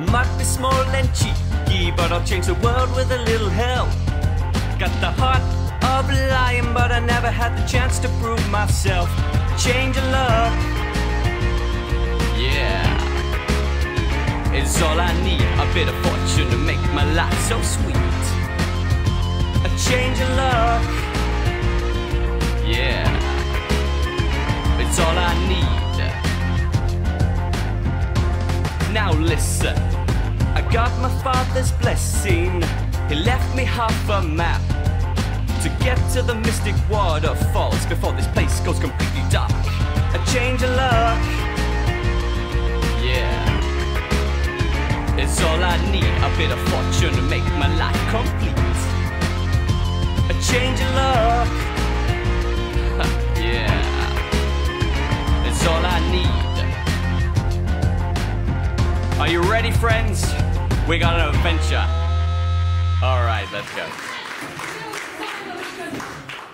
might be small and cheeky, but I'll change the world with a little help. Got the heart of a lion, but I never had the chance to prove myself. Change of luck, yeah, it's all I need. A bit of fortune to make my life so sweet. A change of luck, yeah, it's all I need. Now listen, I got my father's blessing. He left me half a map to get to the mystic waterfalls before this place goes completely dark. A change of luck, yeah, it's all I need. A bit of fortune to make my life complete. A change of luck, yeah, it's all I need. Are you ready, friends? We got an adventure. All right, let's go.